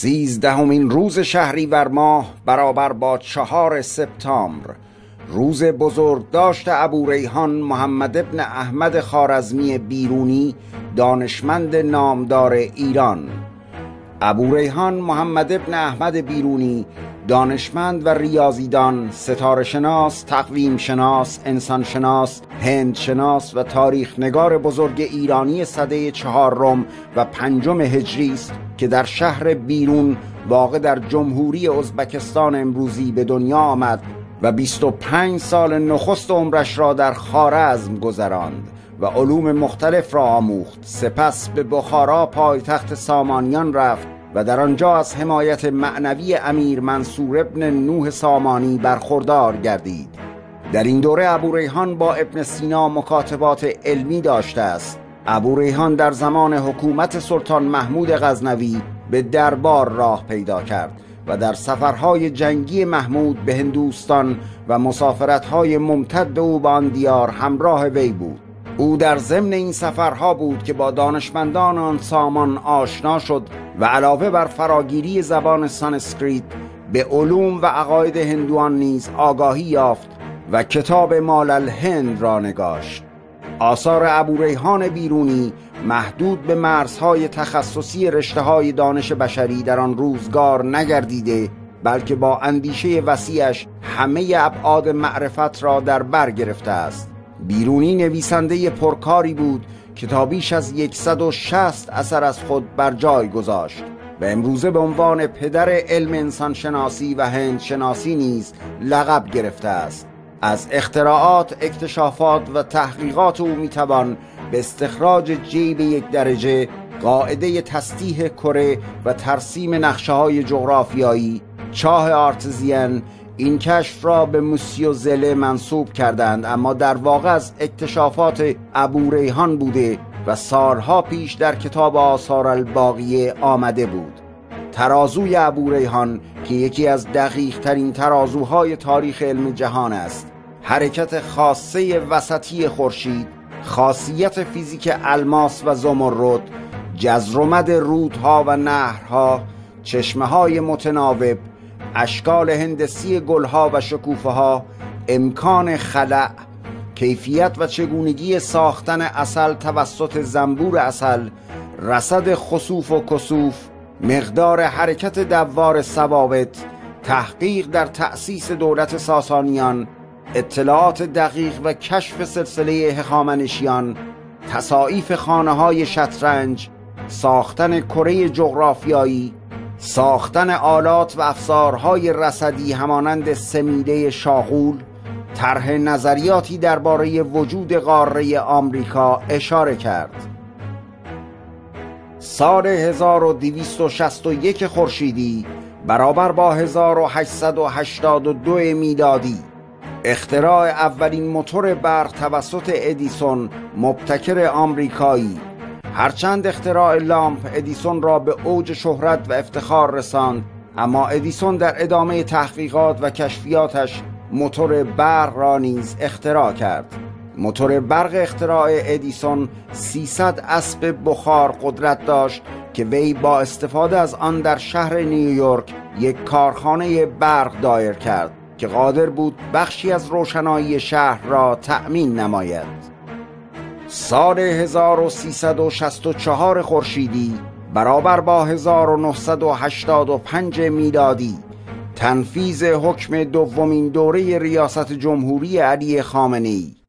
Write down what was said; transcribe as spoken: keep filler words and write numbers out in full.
سیزدهمین روز شهریور ماه برابر با چهار سپتامبر، روز بزرگداشت ابوریحان محمد ابن احمد خوارزمی بیرونی، دانشمند نامدار ایران. ابوریحان محمد ابن احمد بیرونی دانشمند و ریاضیدان، ستاره شناس، تقویم شناس، انسان شناس، هند شناس و تاریخ نگار بزرگ ایرانی سده چهارم و پنجم هجری است که در شهر بیرون واقع در جمهوری ازبکستان امروزی به دنیا آمد و بیست و پنج سال نخست عمرش را در خوارزم گذراند و علوم مختلف را آموخت. سپس به بخارا پایتخت سامانیان رفت و در آنجا از حمایت معنوی امیر منصور ابن نوح سامانی برخوردار گردید. در این دوره ابوریحان با ابن سینا مکاتبات علمی داشته است. ابوریحان در زمان حکومت سلطان محمود غزنوی به دربار راه پیدا کرد و در سفرهای جنگی محمود به هندوستان و مسافرتهای ممتد او به آن دیار همراه وی بود. او در ضمن این سفرها بود که با دانشمندان آن سامان آشنا شد و علاوه بر فراگیری زبان سانسکریت به علوم و عقاید هندوان نیز آگاهی یافت و کتاب مال الهند را نگاشت. آثار ابوریحان بیرونی محدود به مرزهای تخصصی رشته‌های دانش بشری در آن روزگار نگردیده، بلکه با اندیشه وسیعش همه ابعاد معرفت را در بر گرفته است. بیرونی نویسنده پرکاری بود که تا بیش از صد و شصت اثر از خود بر جای گذاشت و امروزه به عنوان پدر علم انسان شناسی و هند شناسی نیز لقب گرفته است. از اختراعات، اکتشافات و تحقیقات او میتوان به استخراج جیب یک درجه، قاعده تسطیح کره و ترسیم نقشه‌های جغرافیایی، چاه آرتزین، این کشف را به موسیو زله منسوب کردند، اما در واقع از اکتشافات ابوریحان بوده و سالها پیش در کتاب آثار الباقیه آمده بود. ترازوی ابوریحان که یکی از دقیق ترین ترازوهای تاریخ علم جهان است، حرکت خاصه وسطی خورشید، خاصیت فیزیک الماس و زمرد، جزر و مد رودها و نهرها، چشمه‌های متناوب، اشکال هندسی گلها و شکوفه‌ها، امکان خلأ، کیفیت و چگونگی ساختن عسل توسط زنبور عسل، رصد خسوف و کسوف، مقدار حرکت دوار ثوابت، تحقیق در تأسیس دولت ساسانیان، اطلاعات دقیق و کشف سلسله هخامنشیان، تصایف خانه‌های شطرنج، ساختن کره جغرافیایی، ساختن آلات و افزارهای رصدی همانند سمیده شاغول، طرح نظریاتی درباره وجود قاره آمریکا اشاره کرد. سال هزار و دویست و شصت و یک خورشیدی برابر با هزار و هشتصد و هشتاد و دو میلادی، اختراع اولین موتور برق توسط ادیسون، مبتکر آمریکایی. هرچند اختراع لامپ ادیسون را به اوج شهرت و افتخار رساند، اما ادیسون در ادامه تحقیقات و کشفیاتش موتور برق را نیز اختراع کرد. موتور برق اختراع ادیسون سیصد اسب بخار قدرت داشت که وی با استفاده از آن در شهر نیویورک یک کارخانه برق دایر کرد که قادر بود بخشی از روشنایی شهر را تأمین نماید. سال هزار و سیصد و شصت و چهار خورشیدی برابر با هزار و نهصد و هشتاد و پنج میلادی، تنفیذ حکم دومین دوره ریاست جمهوری علی خامنه‌ای.